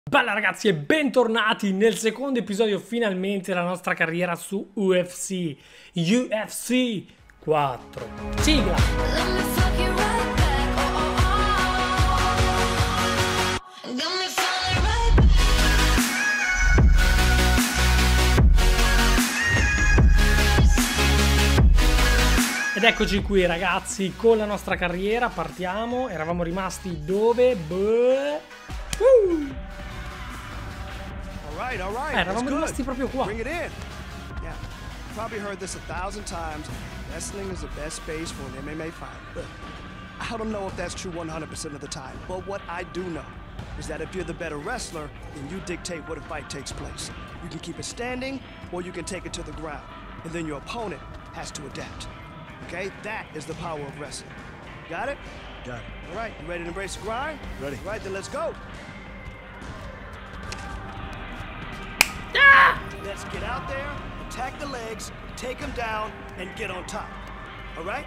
Bella ragazzi e bentornati nel secondo episodio finalmente della nostra carriera su UFC 4. Sigla! Ed eccoci qui ragazzi con la nostra carriera, partiamo, eravamo rimasti dove? Eravamo rimasti proprio qua. Probably heard this 1,000 times. Wrestling is the best space for an MMA fight. Look, I don't know if that's true 100% of the time, but what I do know is that if you're the better wrestler, then you dictate what a fight takes place. You can keep it standing, or you can take it to the ground, and then your opponent has to adapt. Okay, that is the power of wrestling. Got it? Got it. All right, you ready to embrace the grind? Ready. All right, then let's go. Ah! Let's get out there, attack the legs, take them down, and get on top. All right?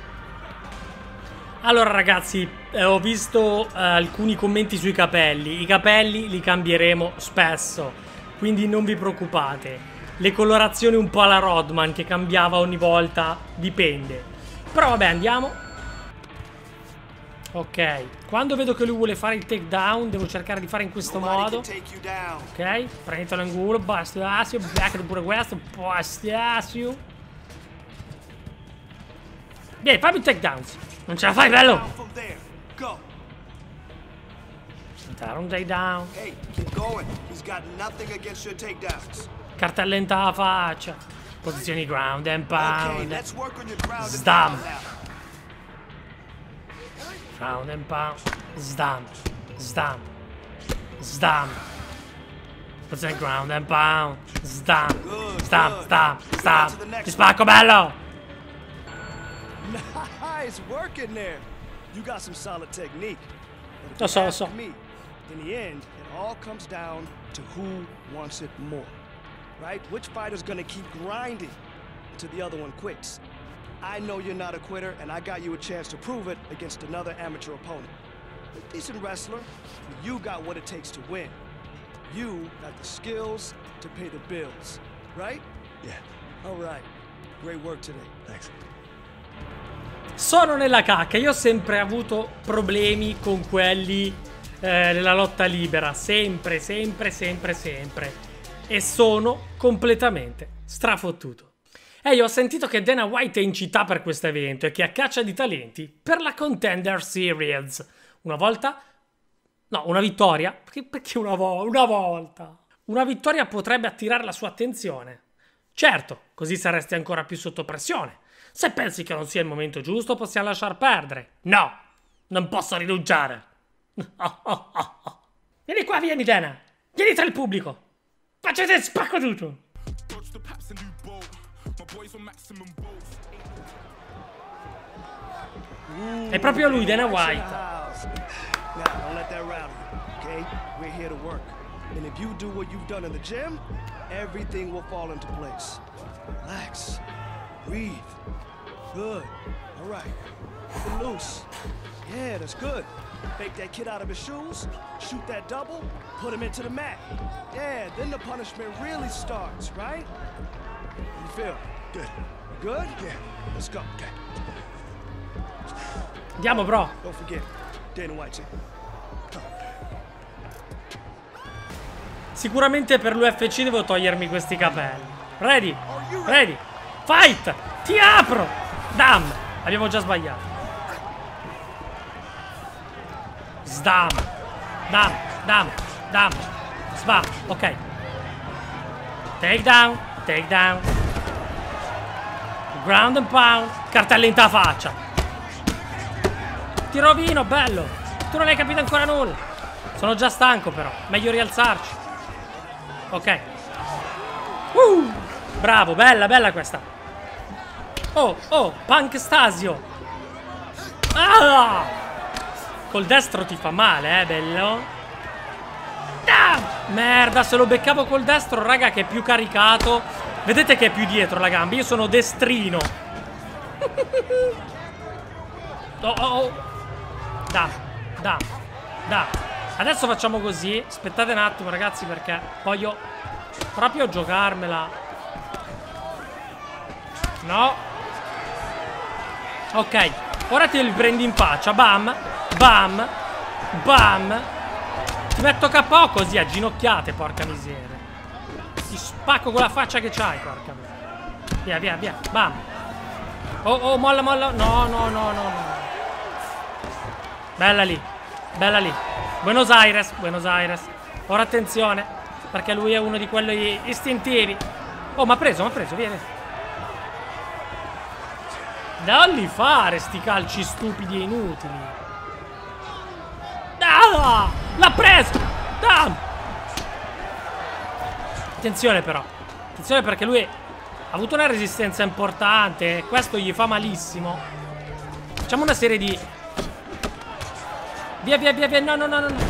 Allora ragazzi, ho visto alcuni commenti sui capelli. I capelli li cambieremo spesso, quindi non vi preoccupate. Le colorazioni un po' alla Rodman che cambiava ogni volta, dipende. Però vabbè, andiamo. Ok, quando vedo che lui vuole fare il takedown devo cercare di fare in questo modo. Ok, prendetelo in culo, Bastasio, back pure questo, Bastasio. Vieni, fammi il takedown. Non ce la fai, bello? Dare un takedown. Hey, keep going. He's got nothing against your takedowns. Cartellenta alla faccia. Posizioni ground and Okay, pound. let's work on your ground and Stamp. pound now. Ground and pound. Stamp. Stamp. Stamp. Posizione ground and pound. Stamp. Stamp. Stamp. Stamp. Ti spacco, bello! Nice working there. You got some solid technique. But if Lo you so, lo ask so. me, in the end, it all comes down to who wants it more. Right? Which fighter's gonna keep grinding until the other one quits? I know you're not a quitter, and I got you a chance to prove it against another amateur opponent. A decent wrestler, but you got what it takes to win. You got the skills to pay the bills, right? Yeah, All right. Great work today. thanks. Sono nella cacca. Io ho sempre avuto problemi con quelli della lotta libera. Sempre, sempre, sempre, sempre. E sono completamente strafottuto. E io ho sentito che Dana White è in città per questo evento e che è a caccia di talenti per la Contender Series. Una volta? No, una vittoria? Perché una volta? Una vittoria potrebbe attirare la sua attenzione. Certo, così saresti ancora più sotto pressione. Se pensi che non sia il momento giusto, possiamo lasciar perdere. No, non posso rinunciare. Vieni qua, vieni Dana. Vieni tra il pubblico. Facete spacco tutto. È proprio lui, Dana White. House. Now, don't let that rattle you, okay? We're here to work. And if you do what you've done in the gym, everything will fall into place. Relax. Breathe. Good. All right. Keep it loose. Yeah, that's good. Fake that kid out of his shoes, shoot that double, put him into the mat. Yeah, then the punishment really starts, right? How you feel? Good. You good? Yeah. Let's go. Okay. Andiamo, bro. Don't forget, Dana White's here. Sicuramente per l'UFC devo togliermi questi capelli. Ready? Ready? Fight! Ti apro! Damn! Abbiamo già sbagliato. Sdam! Dam! Dam! Dam! Sbam! Ok. Takedown! Takedown! Ground and pound! Cartellenta a faccia! Ti rovino, bello! Tu non hai capito ancora nulla! Sono già stanco però, meglio rialzarci. Ok. Bravo, bella, bella questa. Oh, oh, Punk Stasio. Ah! Col destro ti fa male, bello. Ah! Merda, se lo beccavo col destro, raga, che è più caricato. Vedete che è più dietro la gamba. Io sono destrino. Oh, oh, oh. Da. Adesso facciamo così. Aspettate un attimo, ragazzi, perché voglio proprio giocarmela. No. Ok. Ora te li prendi in faccia. Bam. Bam. Bam. Ti metto KO così a ginocchiate, porca miseria. Ti spacco con la faccia che c'hai, porca miseria. Via, via, via. Bam. Oh, molla, molla. No, no, no, no, no. Bella lì. Bella lì. Buenos Aires, Buenos Aires. Ora attenzione, perché lui è uno di quelli istintivi. Oh, m'ha preso, vieni. Dalli fare sti calci stupidi e inutili. Ah, l'ha preso. Ah. Attenzione però. Attenzione perché lui ha avuto una resistenza importante e questo gli fa malissimo. Facciamo una serie di... Via, via, via, via. No, no, no, no.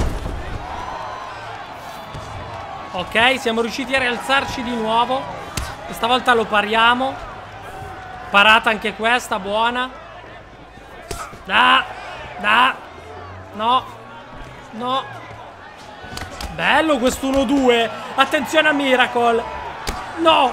Ok, siamo riusciti a rialzarci di nuovo. Questa volta lo pariamo. Parata anche questa, buona. No. No. Bello questo 1-2. Attenzione a Miracle. No.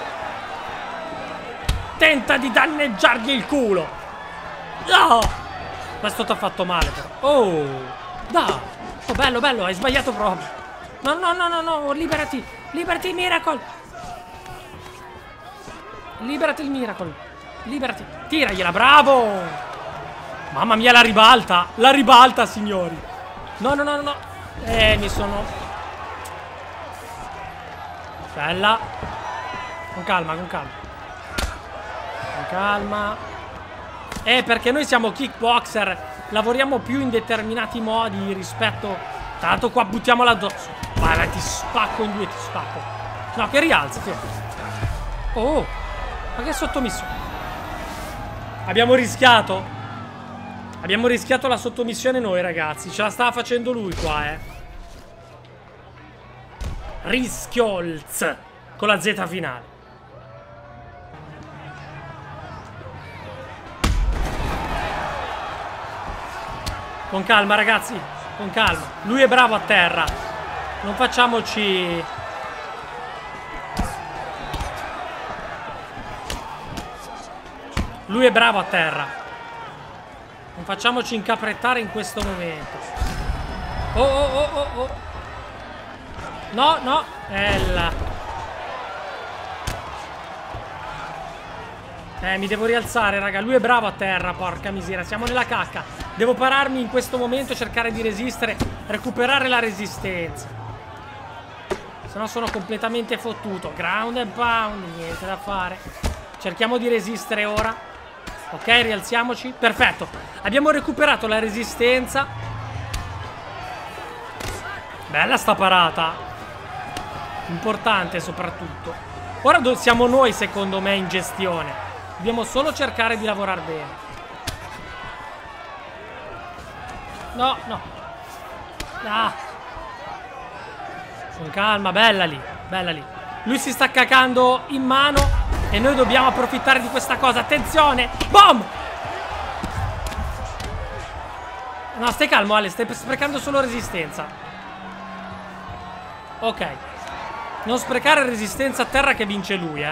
Tenta di danneggiargli il culo. No. Questo ti ha fatto male però. Oh. Da. Oh, bello, bello. Hai sbagliato proprio. No, no, no, no, no. Liberati. Liberati, Miracle. Liberati il Miracle. Liberati. Tiragliela, bravo. Mamma mia, la ribalta. La ribalta, signori. No, no, no, no. Mi sono... Bella. Con calma, con calma. Con calma. Perché noi siamo kickboxer. Lavoriamo più in determinati modi rispetto... Tanto qua buttiamola addosso. Vai, ti spacco in due, ti spacco. No, che rialzati. Oh, ma che sottomissione. Abbiamo rischiato. Abbiamo rischiato la sottomissione noi, ragazzi. Ce la stava facendo lui qua, Rischiolz. Con la Z finale. Con calma, ragazzi. Con calma. Lui è bravo a terra. Non facciamoci... Lui è bravo a terra. Non facciamoci incaprettare in questo momento. Oh, oh, oh, oh, oh. No, no. Bella. Mi devo rialzare, raga. Lui è bravo a terra, porca miseria. Siamo nella cacca. Devo pararmi in questo momento, cercare di resistere, recuperare la resistenza. Se no sono completamente fottuto. Ground and pound, niente da fare. Cerchiamo di resistere ora. Ok, rialziamoci. Perfetto. Abbiamo recuperato la resistenza. Bella sta parata. Importante soprattutto. Ora siamo noi, secondo me, in gestione. Dobbiamo solo cercare di lavorare bene. No, no. Ah. Con calma, bella lì. Bella lì. Lui si sta cacando in mano e noi dobbiamo approfittare di questa cosa. Attenzione. Boom. No, stai calmo, Ale. Stai sprecando solo resistenza. Ok. Non sprecare resistenza a terra che vince lui,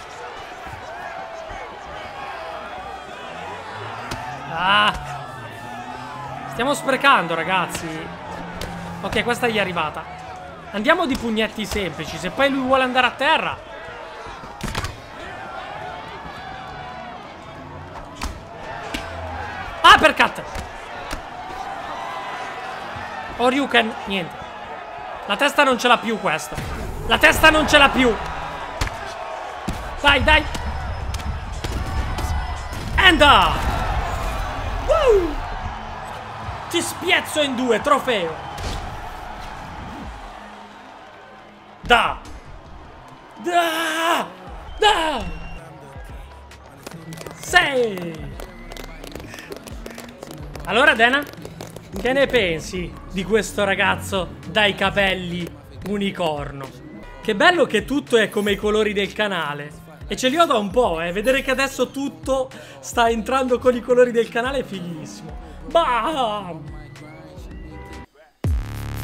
Stiamo sprecando, ragazzi. Ok, questa gli è arrivata. Andiamo di pugnetti semplici. Se poi lui vuole andare a terra. Uppercut. Oryuken. Niente. La testa non ce l'ha più questo. La testa non ce l'ha più. Dai, dai. Enda. Woo! Ti spiezzo in due, trofeo. Da. Da. Da. Sei. Allora, Dana, che ne pensi di questo ragazzo dai capelli unicorno? Che bello che tutto è come i colori del canale. E ce li ho da un po', Vedere che adesso tutto sta entrando con i colori del canale è fighissimo. Bam!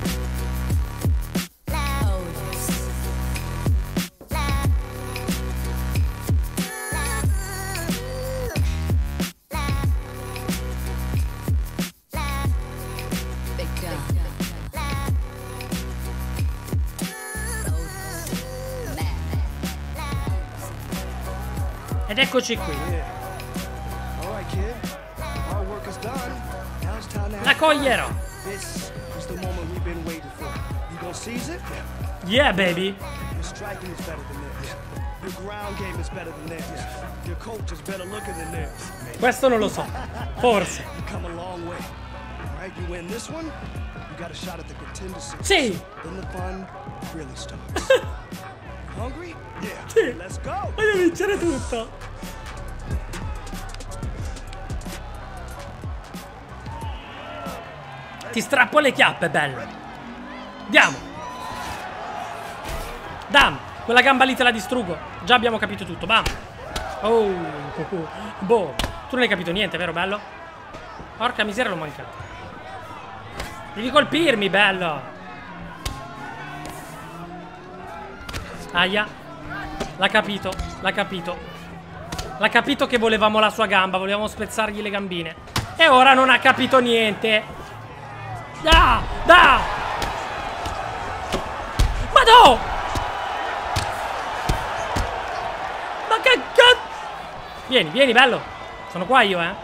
Ed eccoci qui. La coglierò. Yeah, baby. Questo non lo so. Forse. Sì. Sì. Voglio vincere tutto. Ti strappo le chiappe, bello. Andiamo. Dam. Quella gamba lì te la distruggo. Già abbiamo capito tutto. Bam. Oh. Boh. Tu non hai capito niente, vero, bello? Porca miseria, l'ho mancato. Devi colpirmi, bello. Aia. L'ha capito. L'ha capito. L'ha capito che volevamo la sua gamba. Volevamo spezzargli le gambine. E ora non ha capito niente. Da! Da! Ma no! Ma che cazzo! Vieni, vieni, bello. Sono qua io, eh.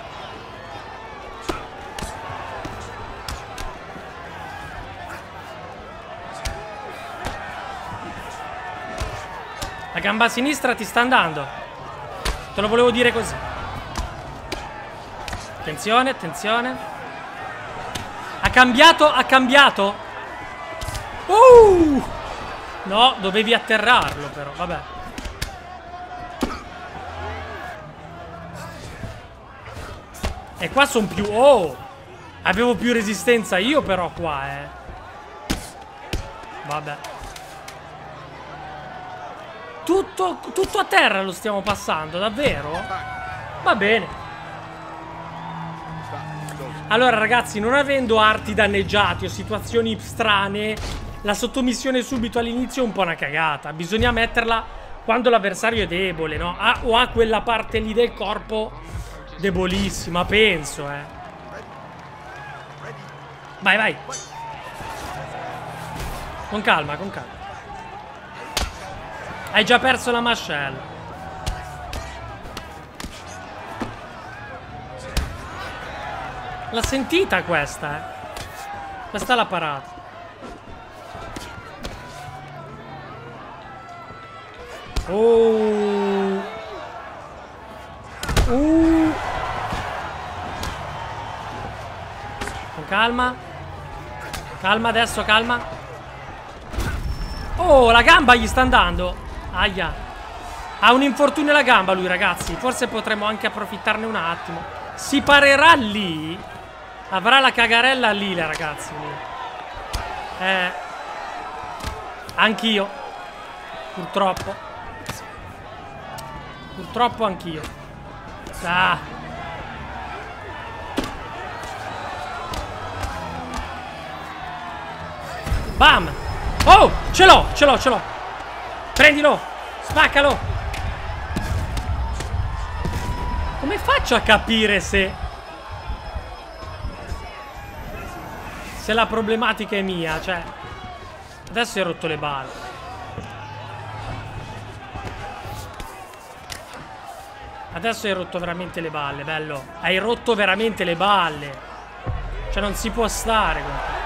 La gamba a sinistra ti sta andando. Te lo volevo dire così. Attenzione, attenzione. Ha cambiato, ha cambiato. No, dovevi atterrarlo però, vabbè. E qua sono più... Oh! Avevo più resistenza io però qua, Vabbè. Tutto a terra lo stiamo passando, davvero? Va bene. Allora ragazzi, non avendo arti danneggiati o situazioni strane, la sottomissione subito all'inizio è un po' una cagata. Bisogna metterla quando l'avversario è debole, no? O ha quella parte lì del corpo debolissima, penso, Vai, vai. Con calma, con calma. Hai già perso la mascella. L'ha sentita questa, Questa l'ha parata. Oh. Con calma. Calma adesso, calma. Oh, la gamba gli sta andando. Aia. Ha un infortunio alla gamba lui, ragazzi. Forse potremmo anche approfittarne un attimo. Si parerà lì. Avrà la cagarella lì, ragazzi. Anch'io. Purtroppo. Purtroppo anch'io. Ah. Bam. Oh, ce l'ho, ce l'ho, ce l'ho. Prendilo. Spaccalo. Come faccio a capire se la problematica è mia? Cioè, adesso hai rotto le balle. Adesso hai rotto veramente le balle, bello. Hai rotto veramente le balle. Cioè, non si può stare con te.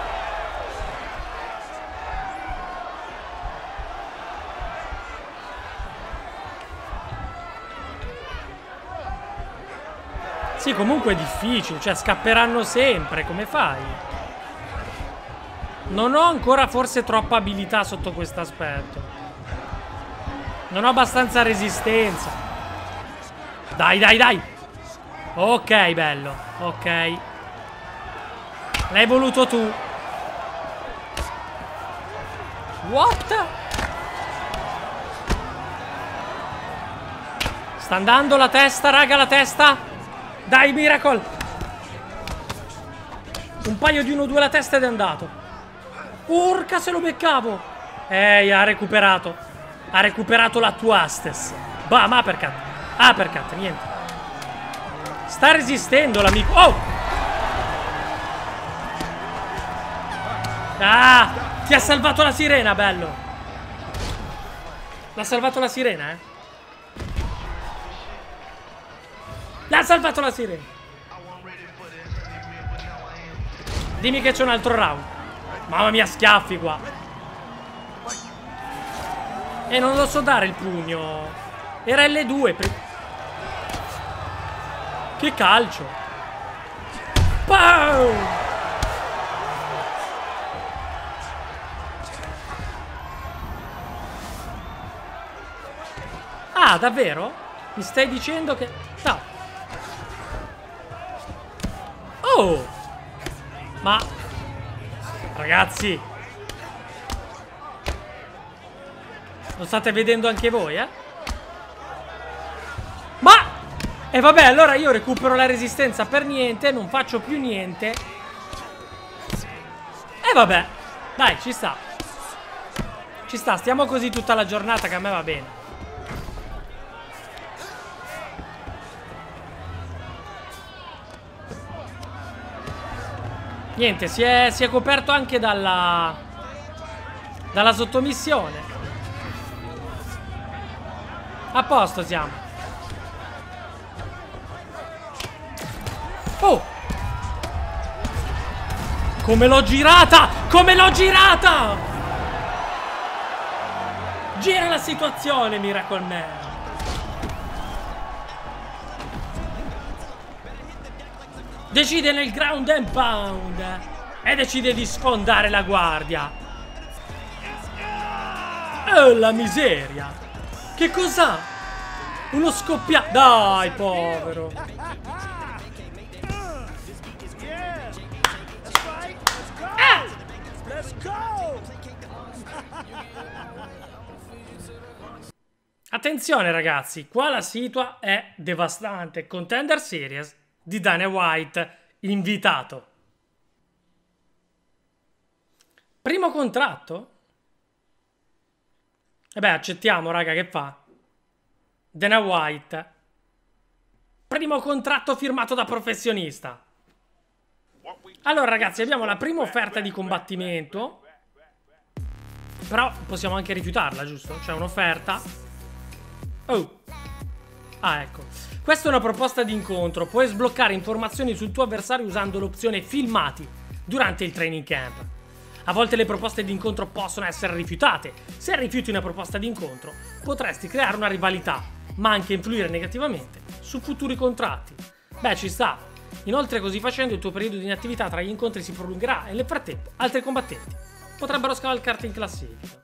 Sì, comunque è difficile, cioè scapperanno sempre, come fai? Non ho ancora forse troppa abilità sotto questo aspetto. Non ho abbastanza resistenza. Dai, dai, dai. Ok, bello, ok. L'hai voluto tu. What? Sta andando la testa, raga, la testa. Dai, Miracle! Un paio di 1-2 la testa ed è andato. Porca se lo beccavo! Ha recuperato. Ha recuperato la tua stessa. Bam, uppercut. Uppercut, niente. Sta resistendo l'amico. Oh! Ah! Ti ha salvato la sirena, bello. L'ha salvato la sirena, L'ha salvato la sirena. Dimmi che c'è un altro round. Mamma mia, schiaffi qua. E non lo so dare il pugno. Era L2. Che calcio. Pow! Ah, davvero? Mi stai dicendo che... No. Oh! Ma... Ragazzi... Lo state vedendo anche voi, eh? Ma... E vabbè, allora io recupero la resistenza per niente, non faccio più niente. E vabbè. Dai, ci sta. Ci sta, stiamo così tutta la giornata che a me va bene. Niente, si è coperto anche dalla sottomissione. A posto siamo. Oh! Come l'ho girata! Come l'ho girata! Gira la situazione, Miracle Man. Decide nel ground and pound. E decide di sfondare la guardia. Oh, la miseria. Che cos'ha? Uno scoppiato. Dai, povero. Attenzione ragazzi, qua la situa è devastante. Contender Series di Dana White, invitato. Primo contratto? E beh, accettiamo, raga, che fa? Dana White. Primo contratto firmato da professionista. Allora, ragazzi, abbiamo la prima offerta di combattimento. Però possiamo anche rifiutarla, giusto? C'è un'offerta. Oh. Ah, ecco. Questa è una proposta di incontro. Puoi sbloccare informazioni sul tuo avversario usando l'opzione filmati durante il training camp. A volte le proposte di incontro possono essere rifiutate. Se rifiuti una proposta di incontro, potresti creare una rivalità, ma anche influire negativamente su futuri contratti. Beh, ci sta. Inoltre, così facendo, il tuo periodo di inattività tra gli incontri si prolungherà e nel frattempo altri combattenti potrebbero scavalcarti in classifica.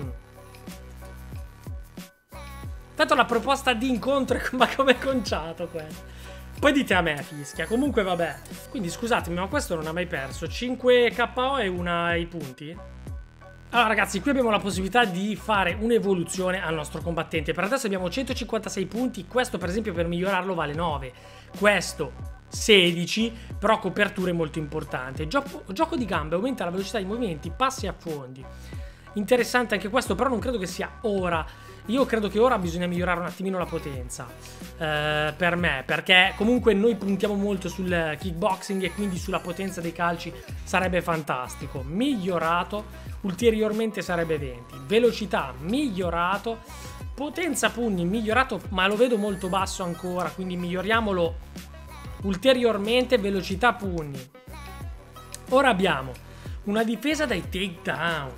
Tanto la proposta di incontro è ma come conciato questo. Poi dite a me, fischia. Comunque vabbè. Quindi scusatemi, ma questo non ha mai perso 5 KO e una ai punti? Allora ragazzi, qui abbiamo la possibilità di fare un'evoluzione al nostro combattente. Per adesso abbiamo 156 punti. Questo per esempio per migliorarlo vale 9. Questo 16, però copertura è molto importante. Gioco di gambe, aumenta la velocità dei movimenti, passi e affondi. Interessante anche questo, però non credo che sia ora. Io credo che ora bisogna migliorare un attimino la potenza, per me, perché comunque noi puntiamo molto sul kickboxing e quindi sulla potenza dei calci sarebbe fantastico. Migliorato, ulteriormente sarebbe 20. Velocità, migliorato. Potenza pugni, migliorato, ma lo vedo molto basso ancora, quindi miglioriamolo ulteriormente. Velocità pugni. Ora abbiamo una difesa dai takedown.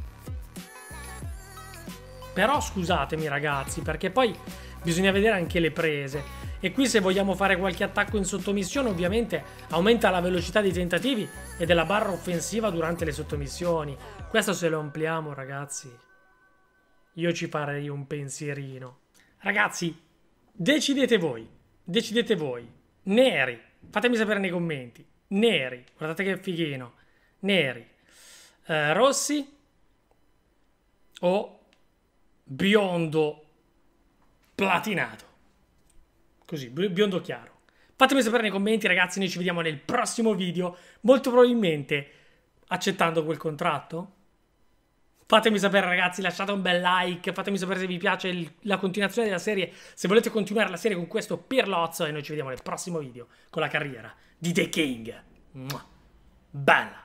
Però scusatemi ragazzi, perché poi bisogna vedere anche le prese. E qui se vogliamo fare qualche attacco in sottomissione, ovviamente aumenta la velocità dei tentativi e della barra offensiva durante le sottomissioni. Questo se lo ampliamo, ragazzi, io ci farei un pensierino. Ragazzi, decidete voi. Decidete voi. Neri. Fatemi sapere nei commenti. Neri. Guardate che fighino. Neri. Rossi. O biondo platinato. Così, biondo chiaro. Fatemi sapere nei commenti, ragazzi. Noi ci vediamo nel prossimo video. Molto probabilmente accettando quel contratto. Fatemi sapere, ragazzi, lasciate un bel like. Fatemi sapere se vi piace la continuazione della serie, se volete continuare la serie con questo pirlozzo. E noi ci vediamo nel prossimo video con la carriera di The King. Bella.